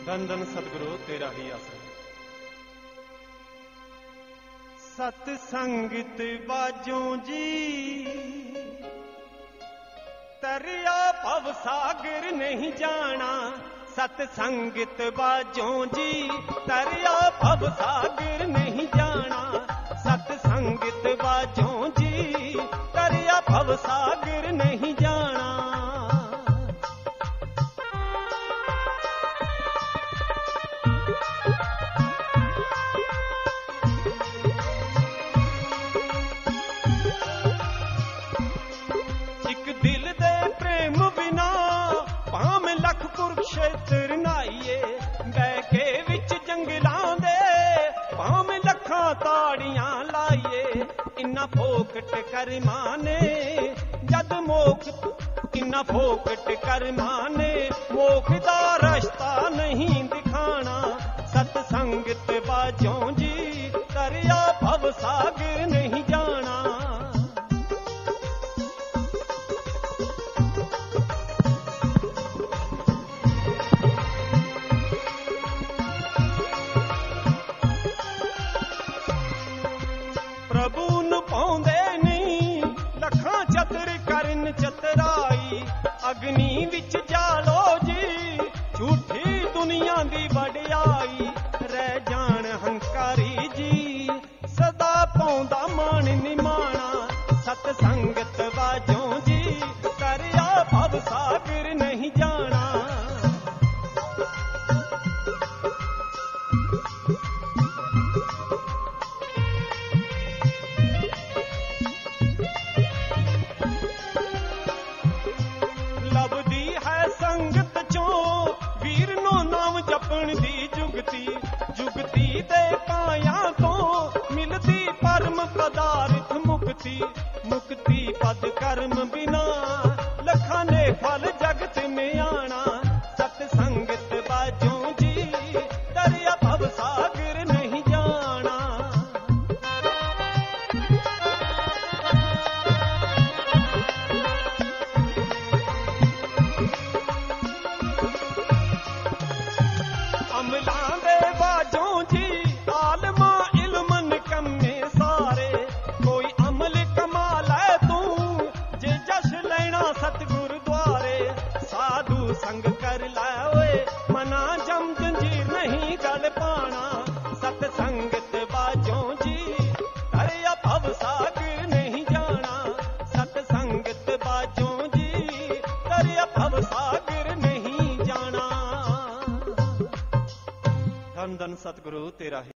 ਧੰਨ ਧੰਨ ਸਤਿਗੁਰੂ ਤੇਰਾ ਹੀ ਆਸਰਾ। ਸਤ ਸੰਗਤ ਬਾਝੋਂ ਜੀ ਤਰਿਆ ਭਵ ਸਾਗਰ ਨਹੀਂ ਜਾਣਾ। ਸਤ ਸੰਗਤ ਬਾਝੋਂ ਜੀ ਤਰਿਆ ਭਵ ਸਾਗਰ ਨਹੀਂ ਜਾਣਾ। ਸਤ ਸੰਗਤ ਬਾਝੋਂ ਜੀ ਤਰਿਆ ਭਵ ਸਾਗਰ ਨਹੀਂ ਜਾਣਾ। ਕੁਰੂਕਸ਼ੇਤਰ ਨਾਈਏ ਬਹਿ ਕੇ ਵਿੱਚ ਜੰਗਲਾਂ ਦੇ ਭਾਵੇਂ ਲੱਖਾਂ ਤਾੜੀਆਂ ਲਾਈਏ। ਇੰਨਾ ਫੋਕਟ ਕਰਮਾਂ ਨੇ ਜਦ ਮੋਖ ਇੰਨਾ ਫੋਕਟ ਕਰਮਾਂ ਨੇ ਮੋਖ ਦਾ ਰਸਤਾ ਨਹੀਂ ਦਿਖਾਣਾ। ਸਤ ਸੰਗਤ ਬਾਝੋਂ ਜੀ ਤਰਿਆ ਭਵ ਸਾਗਰ ਨਹੀਂ ਜਾਣਾ। ਪ੍ਰਭੂ ਨੂੰ ਪਾਉਂਦੇ ਨਹੀਂ ਲੱਖਾਂ ਚਤਰ ਕਰਨ ਚਤਰਾਈ। ਅਗਨੀ ਵਿੱਚ ਜਾਲੋ ਜੀ ਝੂਠੀ ਦੁਨੀਆ ਦੀ ਵਡਿਆਈ। ਰਹਿ ਜਾਣ ਹੰਕਾਰੀ ਜੀ ਸਦਾ ਪਾਉਂਦਾ ਮਾਣ ਨਿਮਾਣਾ। ਸਤ ਸੰਗਤ ਬਾਝੋਂ ਜੀ ਤਰਿਆ ਭਵ ਸਾਗਰ ਨਹੀਂ ਜਾਣਾ। ਲੱਭਦੀ ਹੈ ਸੰਗਤ ਚੋਂ ਵੀਰ ਨੂੰ ਨਾਮ ਜਪਣ ਦੀ ਜੁਗਤੀ। ਜੁਗਤੀ ਦੇ ਪਾਇਆਂ ਤੋਂ ਮਿਲਦੀ ਪਰਮ ਪਦਾਰਥ ਮੁਕਤੀ। ਮੁਕਤੀ ਪਦ ਕਰਮ ਬਿਨਾ ਲੱਖਾਂ ਨੇ ਫਲ ਜਗਤ ਮਿਆਣਾ। ਸਤ ਸੰਗਤ ਬਾਝੋਂ ਜੀ ਤਰਿਆ ਭਵ ਸਾਗਰ ਨਹੀਂ ਜਾਣਾ। ਅਮਲਾਂ ਦੇ ਬਾਝੋਂ ਜੀ ਆਲਮਾਂ ਇਲਮਨ ਕੰਮੇ ਸਾਰੇ। ਕੋਈ ਅਮਲ ਕਮਾ ਲੈ ਤੂੰ ਜੇ ਜਸ਼ ਲੈਣਾ ਸਤਿਗੁਰ ਦੁਆਰੇ। ਸਾਧੂ ਸੰਗ ਕਰ ਲੈ ਓਏ ਮਨਾ ਜਮ ਜੰਜੀਰ ਨਹੀਂ ਗਲ ਪਾਣਾ। ਸਤ ਸੰਗਤ ਬਾਝੋਂ ਜੀ ਤਰਿਆ ਭਵ ਸਾਗਰ ਨਹੀਂ ਜਾਣਾ। ਸਤ ਸੰਗਤ ਬਾਝੋਂ ਜੀ ਤਰਿਆ ਭਵ ਸਾਗਰ ਨਹੀਂ ਜਾਣਾ। ਧੰਨ ਧੰਨ ਸਤਿਗੁਰੂ ਤੇਰਾ